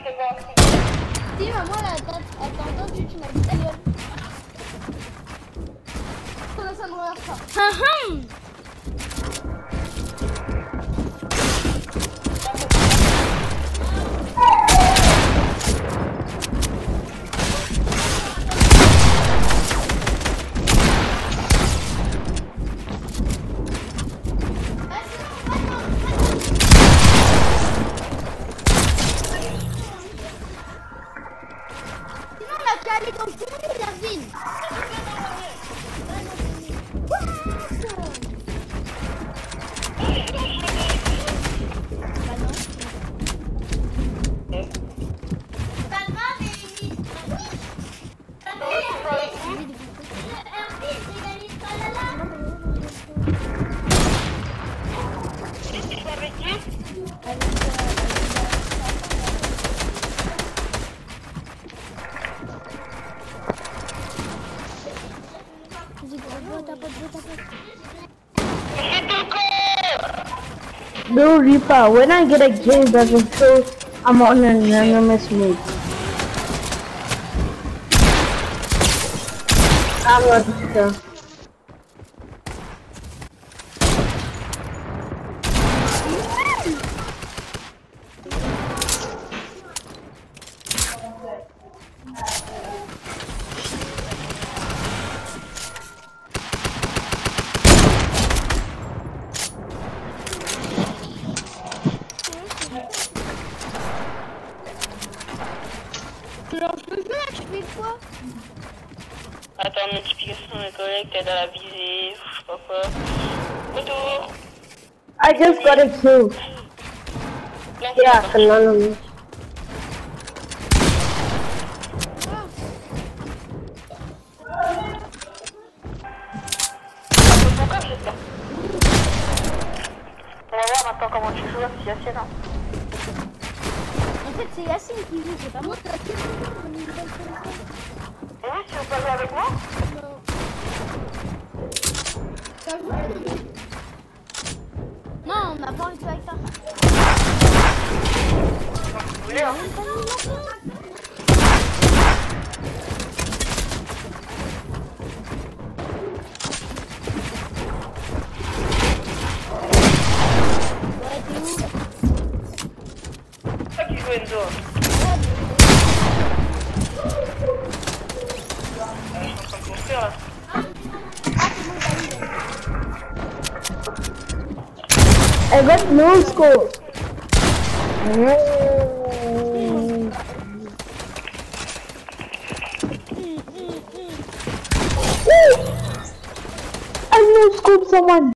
Si, maman, elle t'a entendu, tu m'as dit ta gueule. Ça me regarde pas. Allez dans le tunnel, Erwin. No, Reaper, when I get a game that will show I'm on an anonymous mode. I'm not sure. Attends, notification de mes collègues, t'aides à la visée, je sais pas quoi. Photo. I just got a kill. Yeah, anonymous. On va voir maintenant comment tu joues là, c'est Yacine. En fait, c'est Yacine qui joue, c'est pas moi. Oui, tu veux pas jouer avec moi? Non, on n'a pas envie de jouer avec ça. Vous voulez, hein? C'est toi qui joue Enzo. Je suis en train de construire là. I got no score. I no scope someone.